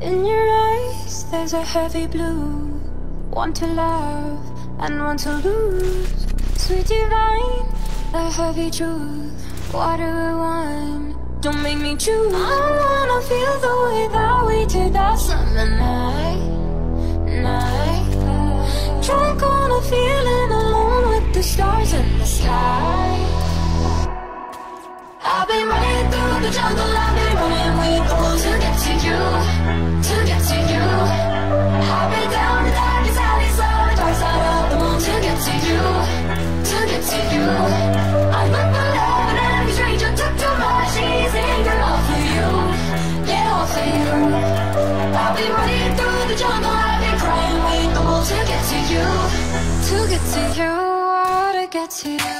In your eyes there's a heavy blue, one to love and one to lose. Sweet divine, a heavy truth, water or wine, don't make me choose. I wanna feel the way that we did that summer night. Drunk on a feeling, alone with the stars in the sky. I've been running through the jungle, I've been running with the wolves to get to you, to get to you. I've been down the darkest alleys of the dark side of the moon to get to you, to get to you. I look for love and every stranger took too much easy, girl, all for you, yeah, all for you. I've been running through the jungle, I've been crying with the wolves to get to you, to get to you, oh, to get to you.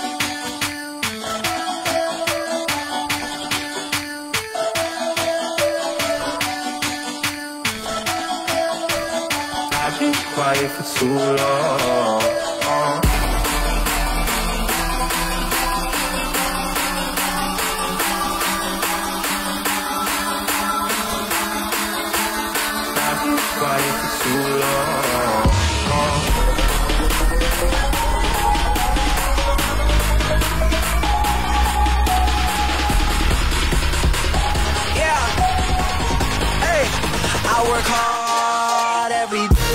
Quiet for too long. I've been quiet for too long. Yeah. Hey, I work hard every day.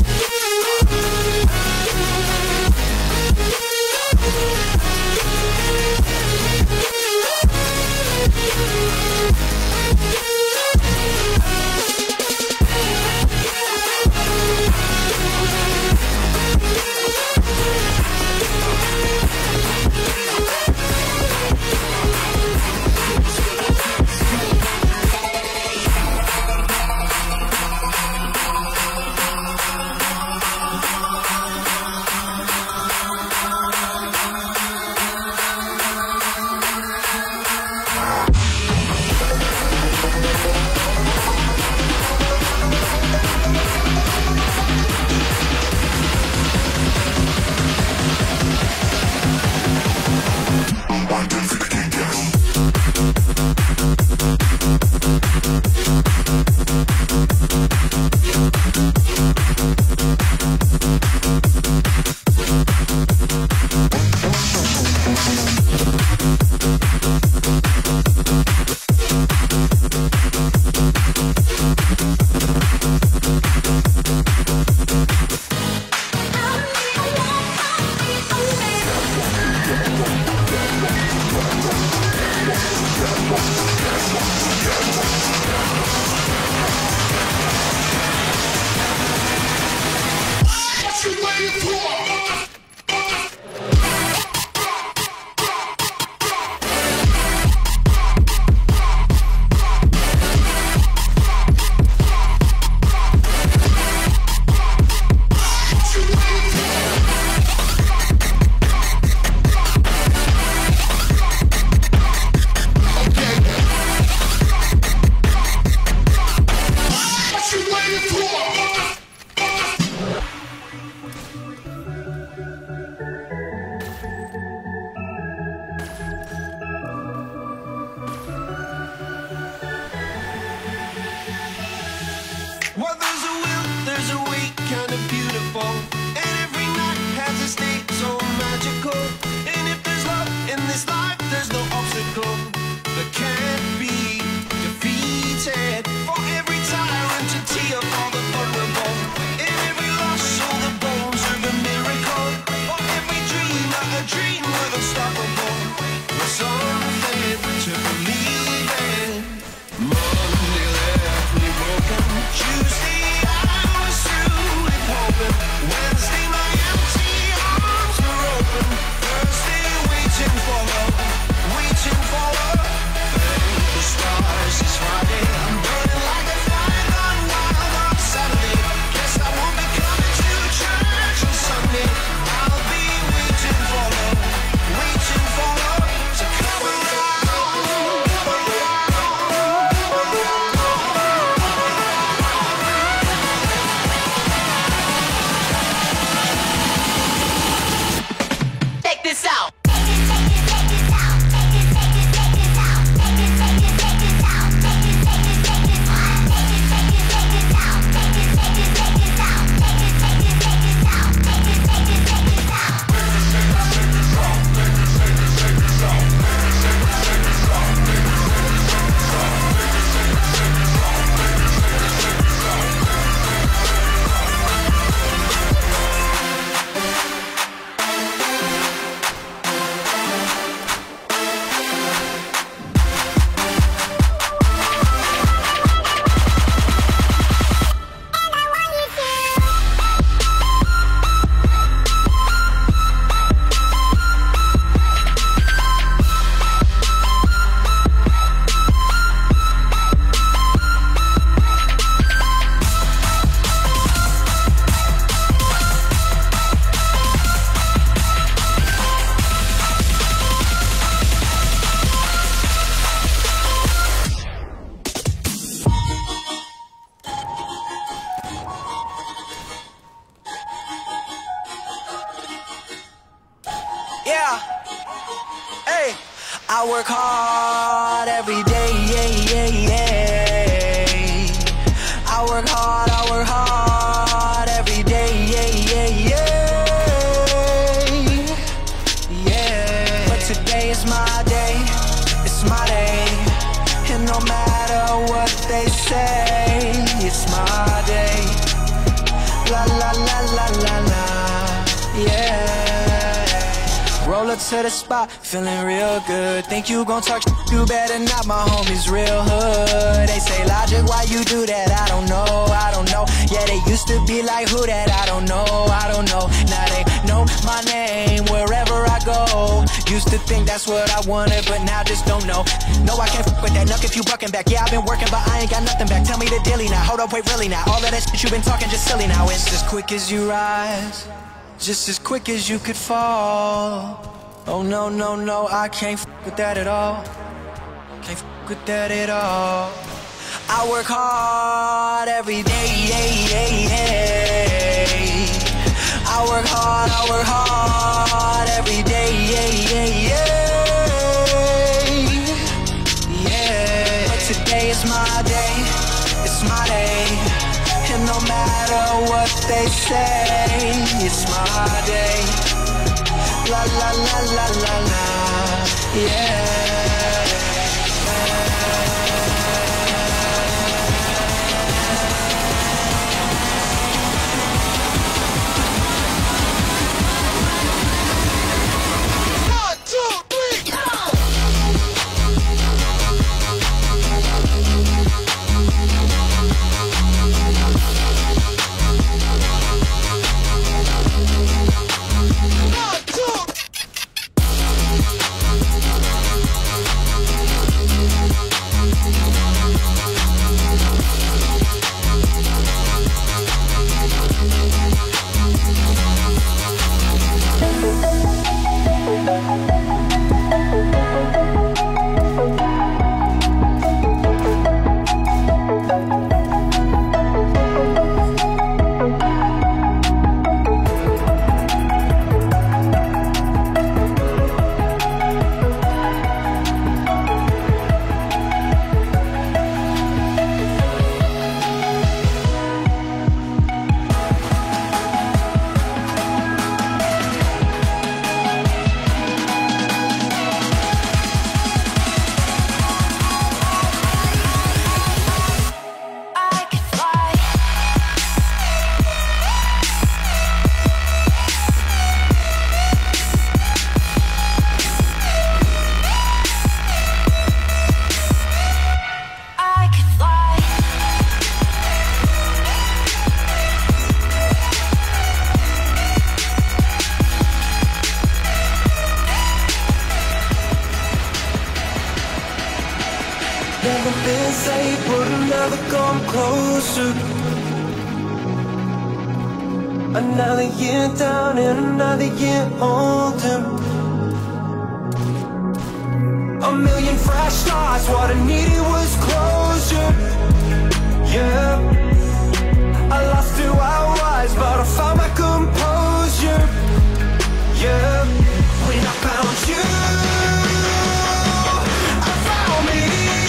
Well, there's a will, there's a way, kind of beautiful. And every night has a state so magical. And if there's love in this life, there's no obstacle that can't be defeated. For every tyrant to tear for the vulnerable. In every loss, all the bones of a miracle. For every dreamer, a dream with unstoppable. With something to believe in. Monday left me broken. Tuesday I was through with hope. I work hard every day, I work hard every day, But today is my day, it's my day. And no matter what they say, it's my day. La la la la la la, Roll up to the spot, feeling real good. Think you gon' talk shit, you better not, my homies real hood. They say, Logic, why you do that? I don't know. Yeah, they used to be like, who that? I don't know. Now they know my name wherever I go. Used to think that's what I wanted, but now just don't know. No, I can't fuck with that, nuck if you bucking back. Yeah, I've been working, but I ain't got nothing back. Tell me the dilly now, hold up, wait, really now. All of that shit you been talking just silly now. It's as quick as you rise, just as quick as you could fall. Oh no, no, no, I can't fuck with that at all. Can't fuck with that at all. I work hard every day, I work hard every day, But today is my day, it's my day. And no matter what they say, it's my day. La la la la la la, Never been safe, but I'll never come closer. Another year down and another year older. A million fresh starts, what I needed was closure. Yeah, I lost who I was, but I found my composure. Yeah, when I found you, I found me.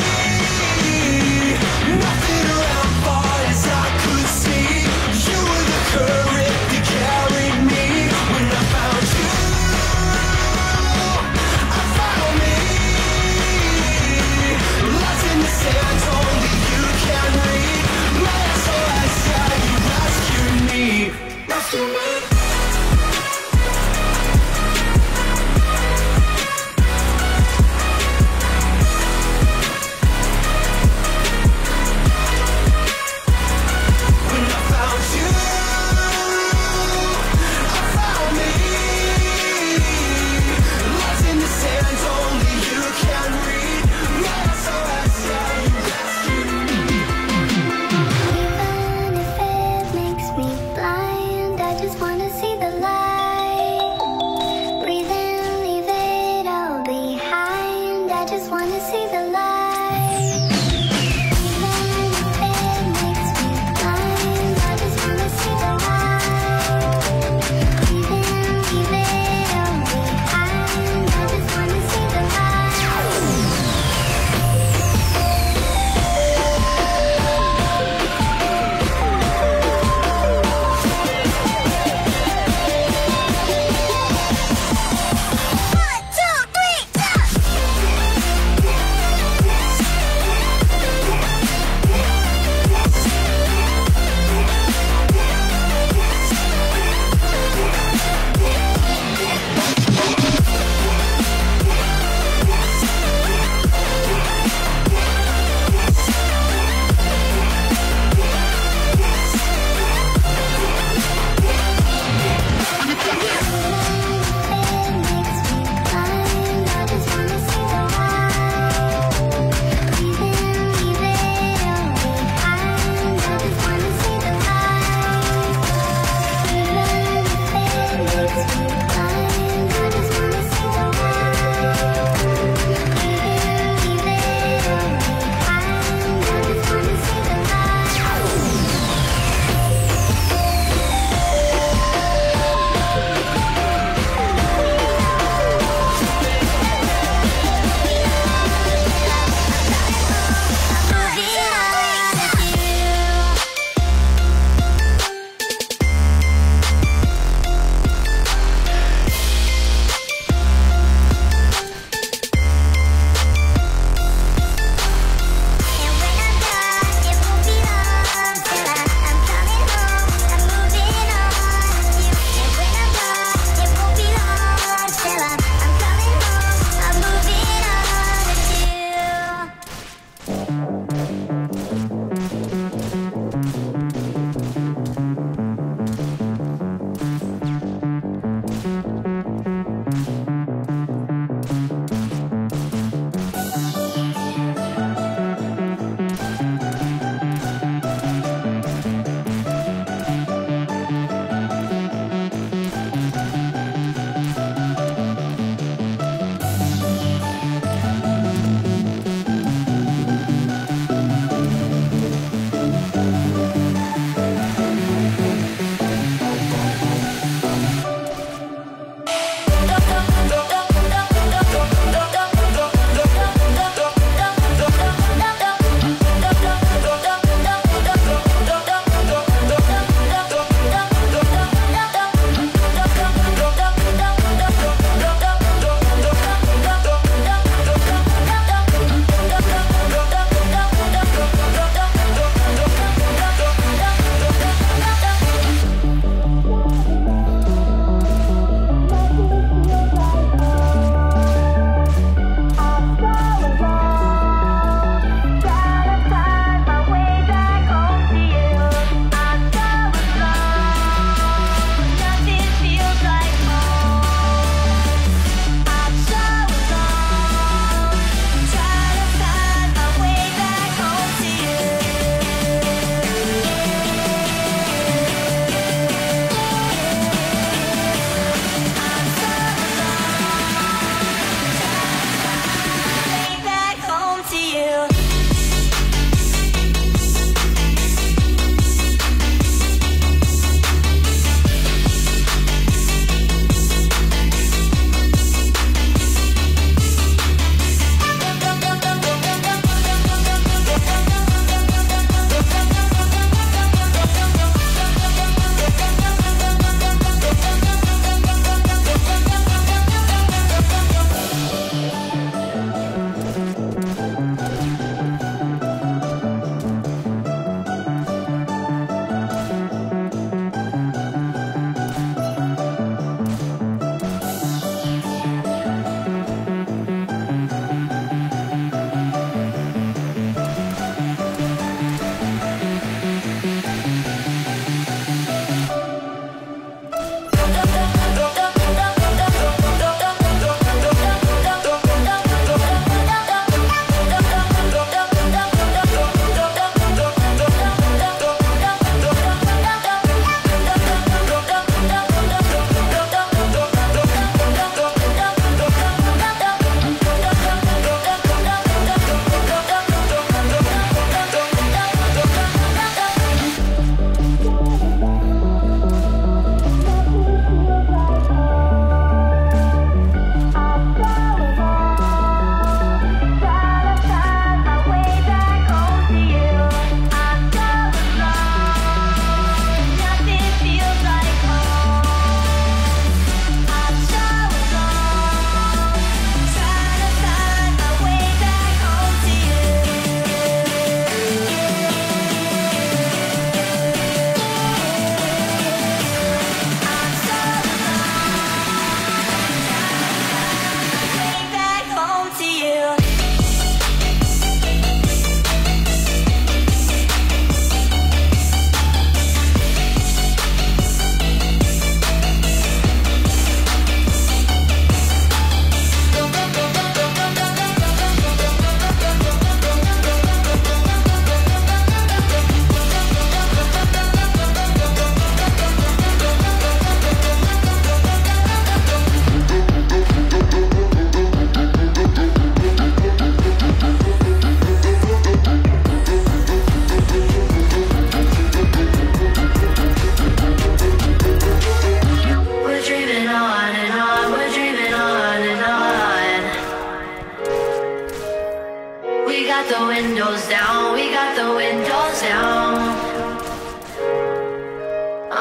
Nothing around far as I could see. You were the current that carried me. When I found you, I found me. Lost in the sands, only you can.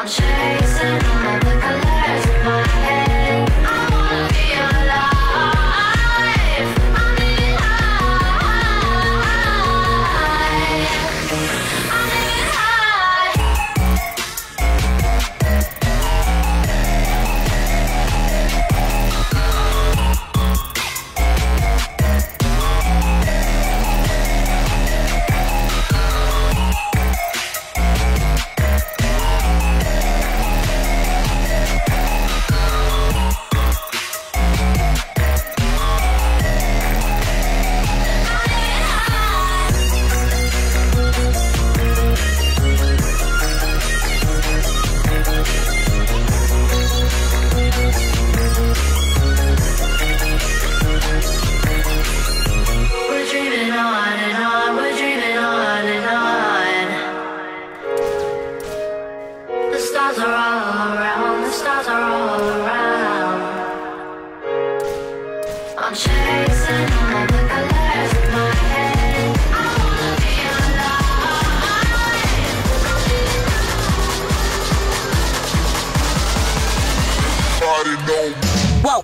chasing all the colors in my head. I wanna be alive. I'm living high. I'm living high. We're dreaming on and on, we're dreaming on and on. The stars are all around, the stars are all around. I'm chasing all the colors in my head. I wanna be alive. Whoa.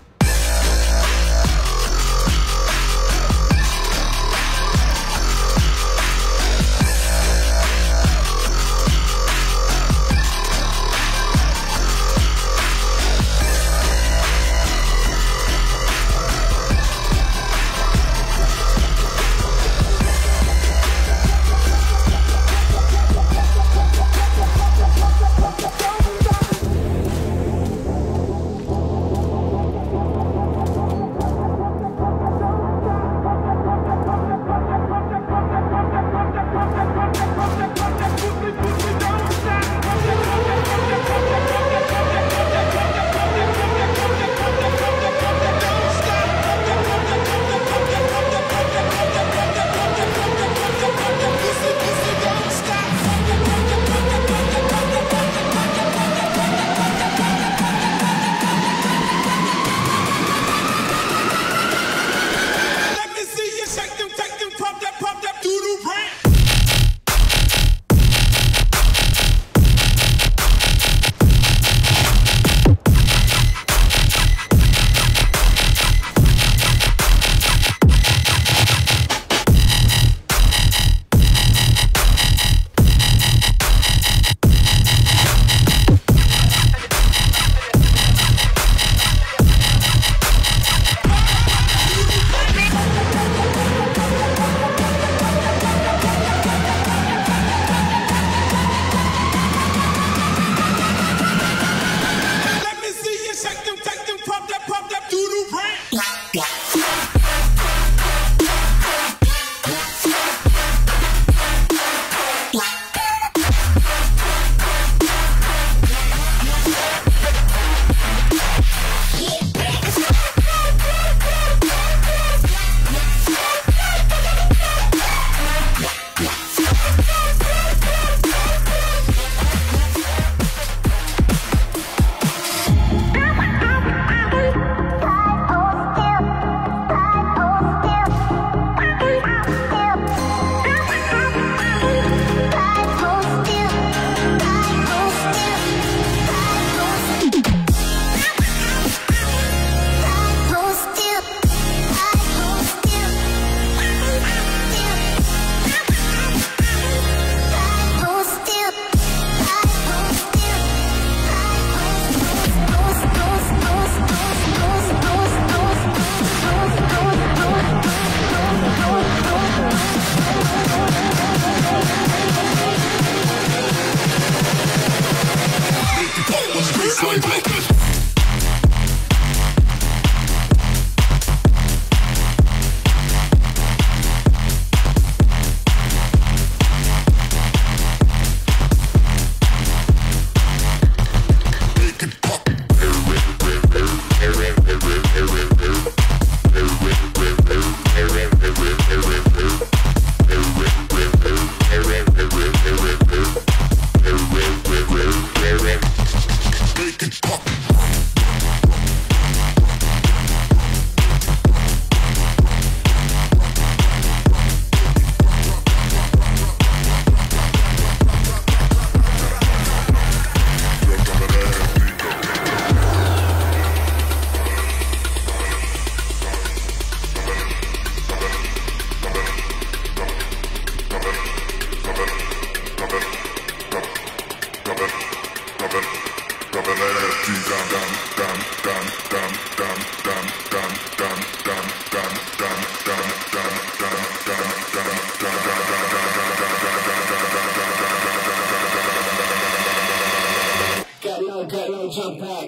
Get low, jump back.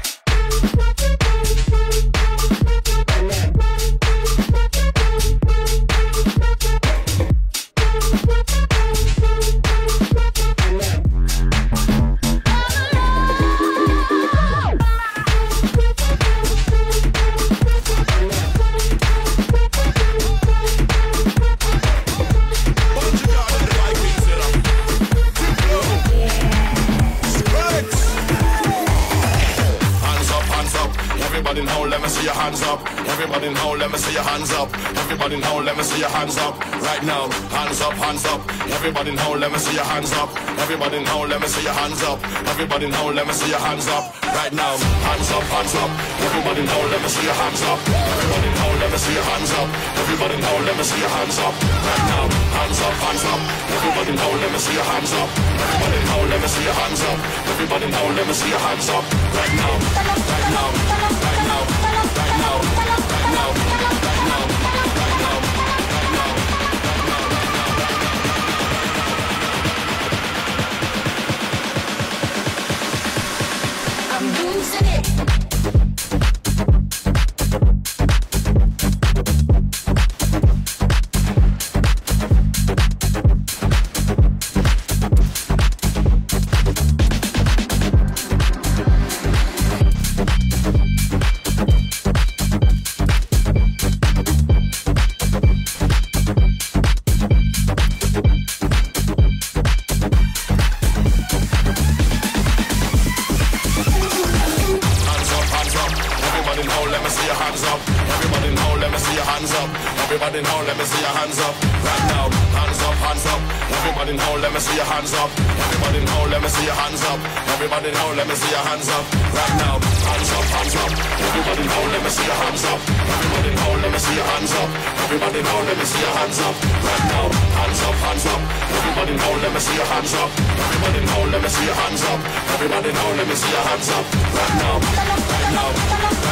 Everybody in hole, let me see your hands up. Everybody in hole, let me see your hands up. Everybody in hole, let me see your hands up. Right now, hands up, hands up. Everybody in hole, let me see your hands up. Everybody in hole, let me see your hands up. Everybody in hole, let me see your hands up. Right now, hands up, hands up. Everybody in hole, let me see your hands up. Everybody in hole, let me see your hands up. Everybody in hole, let me see your hands up. Right now, hands up, hands up. Everybody in hole, let me see your hands up. Everybody in hole, let me see your hands up. Everybody in hole, let me see your hands up. Right now, right now, right now, right now, right now, right now, right now, right now. I'm losing it. Everybody in hole, let me see your hands up. Right now, hands up, hands up. Everybody in hole, let me see your hands up. Everybody in hole, let me see your hands up. Everybody in hole, let me see your hands up. Right now, hands up, hands up. Everybody in hole, let me see your hands up. Everybody in hole, let me see your hands up. Everybody in hole, let me see your hands up. Right now, hands up, hands up. Everybody in hole, let me see your hands up. Everybody in hole, let me see your hands up. Everybody in hole, let me see your hands up. Right now, right now.